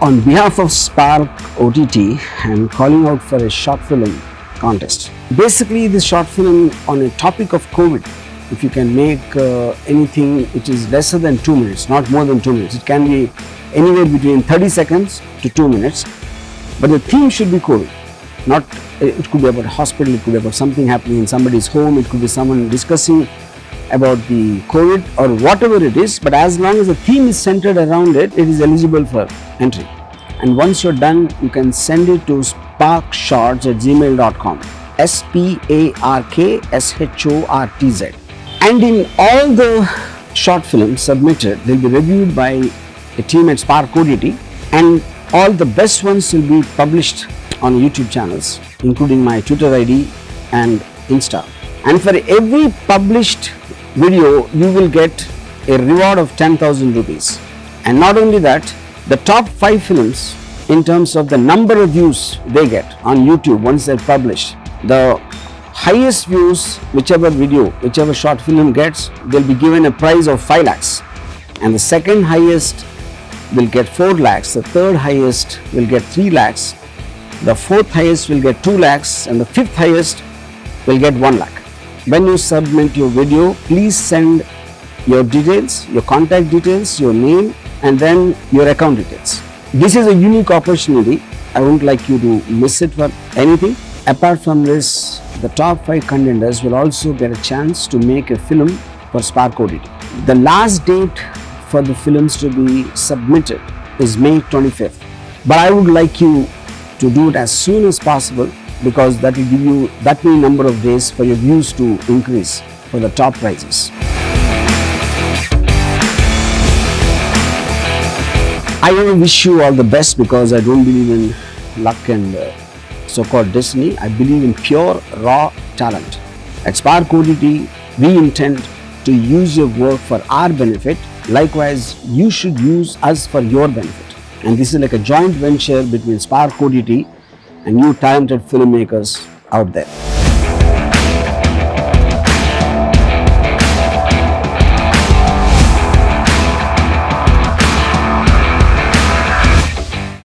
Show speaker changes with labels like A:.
A: On behalf of Spark OTT, I am calling out for a short film contest. Basically, this short film on a topic of COVID. If you can make anything which is lesser than 2 minutes, not more than 2 minutes, it can be anywhere between 30 seconds to 2 minutes. But the theme should be COVID. Not, it could be about a hospital, it could be about something happening in somebody's home, it could be someone discussing about the COVID or whatever it is, but as long as the theme is centered around it, it is eligible for entry. And once you're done, you can send it to sparkshortz@gmail.com. SPARKSHORTZ. And in all the short films submitted, they'll be reviewed by a team at Spark OTT, and all the best ones will be published on YouTube channels, including my Twitter ID and Insta. And for every published video, you will get a reward of 10,000 rupees. And not only that, the top 5 films, in terms of the number of views they get on YouTube once they're published, the highest views, whichever short film gets, they'll be given a prize of 5 lakhs. And the second highest will get 4 lakhs, the third highest will get 3 lakhs, the fourth highest will get 2 lakhs, and the fifth highest will get 1 lakh. When you submit your video, please send your details, your contact details, your name, and then your account details. This is a unique opportunity. I wouldn't like you to miss it for anything. Apart from this, the top 5 contenders will also get a chance to make a film for Spark OTT. The last date for the films to be submitted is May 25th. But I would like you to do it as soon as possible, because that will give you that many number of days for your views to increase for the top prizes. I want to wish you all the best, because I don't believe in luck and so-called destiny. I believe in pure, raw talent. At Spark OTT, we intend to use your work for our benefit. Likewise, you should use us for your benefit. And this is like a joint venture between Spark OTT and you talented filmmakers out there.